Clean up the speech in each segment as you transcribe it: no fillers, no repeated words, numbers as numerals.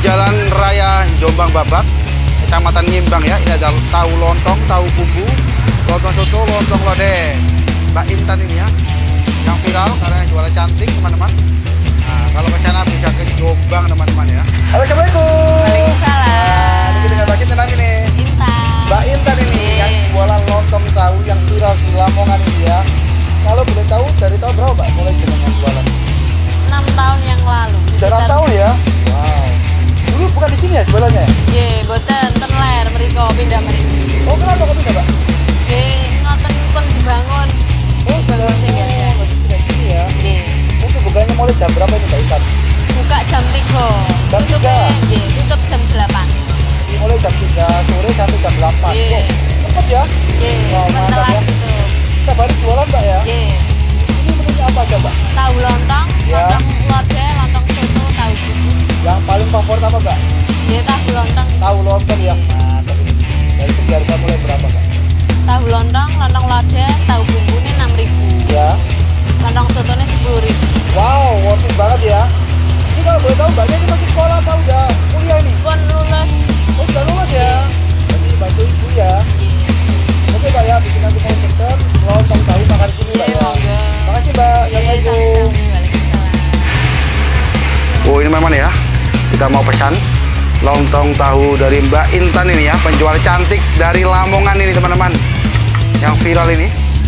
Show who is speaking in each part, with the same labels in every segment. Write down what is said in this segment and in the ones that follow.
Speaker 1: Jalan Raya Jombang Babat, Kecamatan Ngimbang ya. Ini ada tahu lontong, tahu bumbu, lontong soto, lontong lodeh. Mbak Intan ini ya, yang viral karena jualan cantik teman-teman. Nah, kalau ke sana bisa ke Jombang teman-teman ya. Halo, assalamualaikum.
Speaker 2: Waalaikumsalam.
Speaker 1: Ini dengan Mbak Intan ini.
Speaker 2: Intan.
Speaker 1: Mbak Intan ini yang jualan lontong tahu yang viral di Lamongan ini ya. Kalau boleh tahu dari tahun berapa Mbak mulai dengan jualan?
Speaker 2: 6 tahun yang lalu.
Speaker 1: Sudah 6 tahun ya? Wow. Dulu bukan di sini ya jualannya?
Speaker 2: Iya, boten ten ler mriko pindah mriki.
Speaker 1: Oh, kenapa kok pindah, Mbak?
Speaker 2: Ngoten pun dibangun.
Speaker 1: Oh,
Speaker 2: Bangun sing gede.
Speaker 1: Sudah sini ya?
Speaker 2: Nggih.
Speaker 1: Untuk bukanya mulai jam berapa ini Mbak Intan?
Speaker 2: Buka jam 3.
Speaker 1: Jam 3?
Speaker 2: Tutup jam 8.
Speaker 1: Mulai jam 3 sore sampai jam 8.
Speaker 2: Iya.
Speaker 1: Oh, cepet ya?
Speaker 2: Nggih,
Speaker 1: Wow, mantap
Speaker 2: mentelas
Speaker 1: ya.
Speaker 2: itu.
Speaker 1: Setiap hari jualan Mbak ya?
Speaker 2: Nggih.
Speaker 1: Ini menunya apa aja Mbak?
Speaker 2: Tahu lontong,
Speaker 1: Ya.
Speaker 2: lontong lodeh, lontong soto, tahu bumbu.
Speaker 1: Yang paling favorit apa Mbak?
Speaker 2: Nggih, tahu lontong.
Speaker 1: Tahu lontong ya? Mantap ini. Dari segi harga mulai berapa Mbak?
Speaker 2: Tahu lontong, lontong lodeh, tahu bumbu ini 6.000.
Speaker 1: Ya.
Speaker 2: Lontong soto ini 10.000.
Speaker 1: Wow, worth it banget ya. Ini kalau boleh tahu Mbaknya ini masih sekolah atau udah kuliah ini?
Speaker 2: Pun lulus.
Speaker 1: Oh, udah lulus ya? Jadi bantu ibu ya.
Speaker 2: Nggih.
Speaker 1: Oke Mbak ya, bikin aku mau pesen lontong tahu makan di sini Mbak
Speaker 2: Iya,
Speaker 1: ya.
Speaker 2: monggo.
Speaker 1: Makasih Mbak.
Speaker 2: Iya,
Speaker 1: Assalamualaikum.
Speaker 2: sami-sami. Waalaikumsalam.
Speaker 1: Oh, ini memang ya. Kita mau pesan lontong tahu dari Mbak Intan ini ya, penjual cantik dari Lamongan ini teman-teman. Yang viral ini.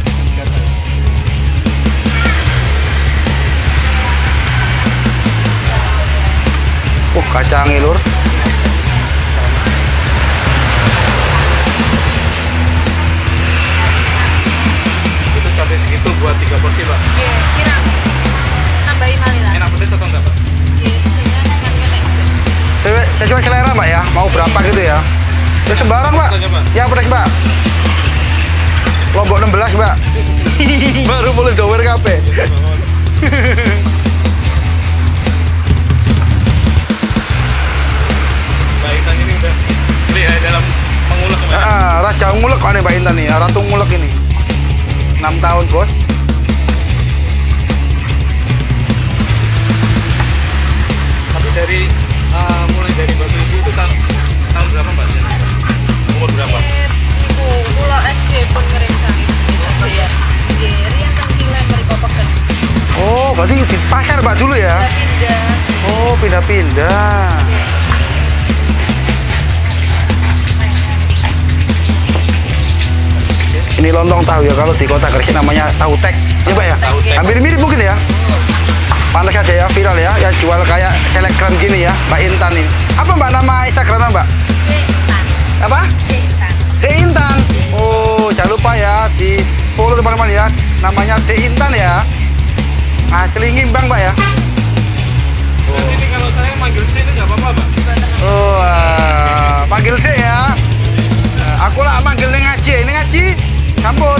Speaker 1: Kacang ilur.
Speaker 3: Itu cabai segitu buat 3 porsi, Pak.
Speaker 2: Iya, kira. Tambahin malih lah.
Speaker 3: Enak pedes atau enggak, Pak?
Speaker 2: Iya, sehingga kan kene.
Speaker 1: Sesuai selera Mbak ya, mau berapa gitu ya. Ya sembarang Mbak.
Speaker 3: Saja, Pak.
Speaker 1: Yang pedas Mbak. Lombok 16 Mbak. Baru boleh dower kabeh.
Speaker 3: Mbak Intan ini udah lihat dalam mengulek, Pak.
Speaker 1: Raja ngulek kok nih Mbak Intan nih, Ratu ngulek ini. 6 tahun bos.
Speaker 3: Tapi dari mulai dari batu ibu itu tahun berapa, Mbak? Umur berapa?
Speaker 2: Ibu, kula SD pun ngerincang. Ya. Nggih, riyen teng Kilem mriko peken.
Speaker 1: Oh, berarti di pasar Mbak dulu ya?
Speaker 2: Pindah.
Speaker 1: Oh, pindah-pindah. Ini lontong tahu ya, kalau di kota Gresik namanya tahu tek. Ini Mbak ya?
Speaker 3: Tahu tek.
Speaker 1: Hampir mirip mungkin ya? Pantas aja ya, viral ya, yang jual kayak selebgram gini ya, Mbak Intan ini. Apa Mbak nama Instagramnya Mbak?
Speaker 2: Intan.
Speaker 1: Apa?
Speaker 2: Intan.
Speaker 1: De Intan. Oh, jangan lupa ya, di follow teman-teman ya. Namanya De Intan ya. Asli Ngimbang Mbak ya.
Speaker 3: Berarti ini kalau saya manggil ini nggak apa-apa, Pak?
Speaker 1: Oh, panggil Dek ya. Aku lah manggil Neng Ngaji. Ini Ngaji, sampun.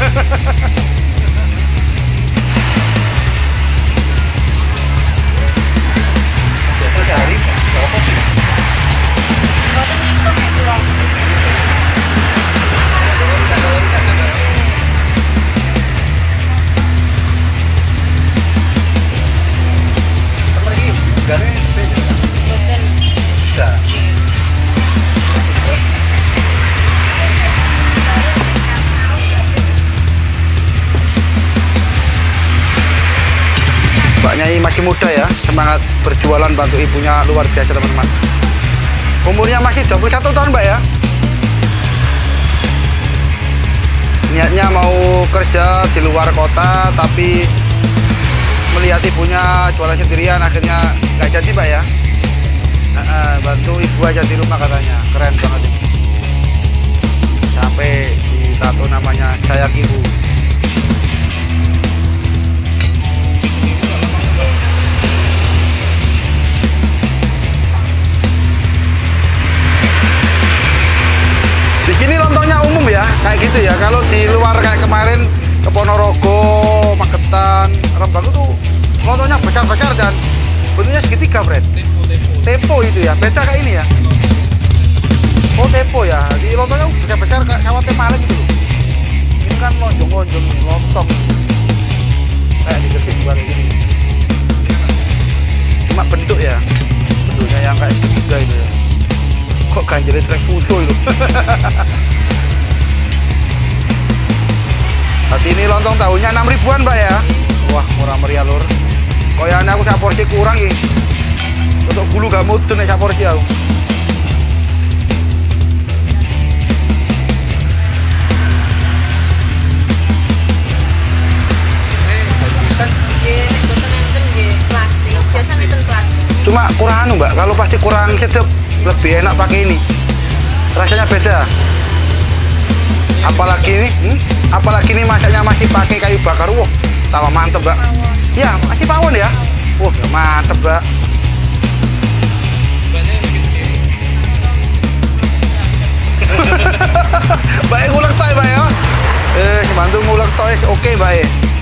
Speaker 1: Biasa sehari berapa sih?
Speaker 2: Boten ngitung ya kula.
Speaker 1: Lagi, gane
Speaker 2: Boten.
Speaker 1: bisa. Mbak Nyai masih muda ya, semangat berjualan bantu ibunya luar biasa teman-teman. Umurnya masih 21 tahun Mbak ya. Niatnya mau kerja di luar kota, tapi melihat ibunya jualan sendirian akhirnya nggak jadi Mbak ya. Bantu ibu aja di rumah katanya, keren banget ini. Sampai ditato namanya sayang ibu. Di sini lontongnya umum ya, kayak gitu ya. Kalau di luar kayak kemarin ke Ponorogo, Magetan, Rembang itu lontongnya besar-besar dan bentuknya segitiga, Fred. Tempo itu ya, beda kayak ini ya. Oh, tempo ya. Di lontongnya besar-besar kayak sawatnya malah gitu loh. Ini kan lonjong-lonjong lontong. Kayak di Gresik juga kayak gini. Cuma bentuk ya, bentuknya yang kayak segitiga. jadi trek fuso itu. Tapi ini lontong tahunya 6 ribuan Mbak ya. Wah murah meriah lur. Koyane aku sak porsi kurang iki. Untuk bulu gamut tuh nek sak porsi aku.
Speaker 2: Nggih, boten enten nggih plastik. Biasa ngeten plastik.
Speaker 1: Cuma kurang anu Mbak, kalau pasti kurang sedap, lebih enak pakai ini. Rasanya beda. Apalagi ini, apalagi ini masaknya masih pakai kayu bakar. Wah, tambah mantep Mbak. Ya, masih pawon ya. Wah, mantep Mbak.
Speaker 3: Mbaknya yang bikin sendiri.
Speaker 1: Mbak ngulek tok Mbak ya. Si bantu ngulek tok oke Mbak.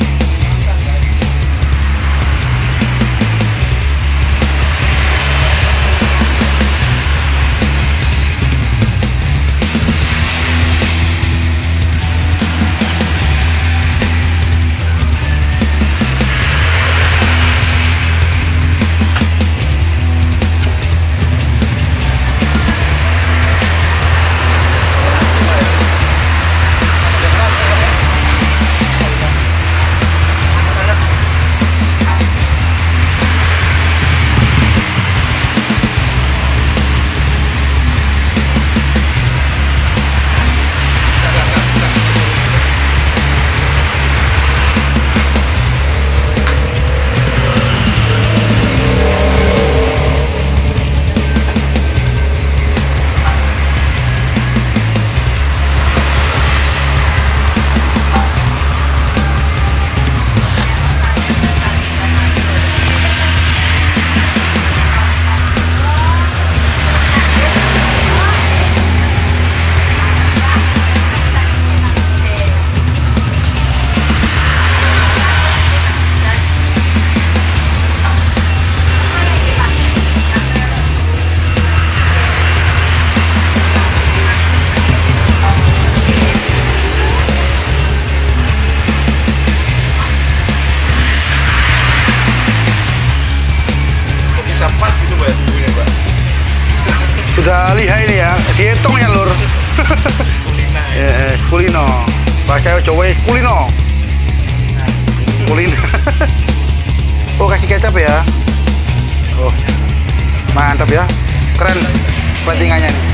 Speaker 1: Sudah lihai ini ya, dihitung ya lur.
Speaker 3: Kulina ya.
Speaker 1: Yes, kulino. Bahasa Jawa kulino. Kulino. Oh kasih kecap ya. Oh mantap ya, keren platingannya nih.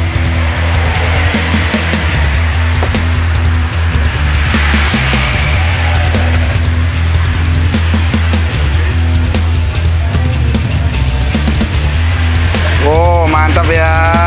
Speaker 1: Oh mantap ya.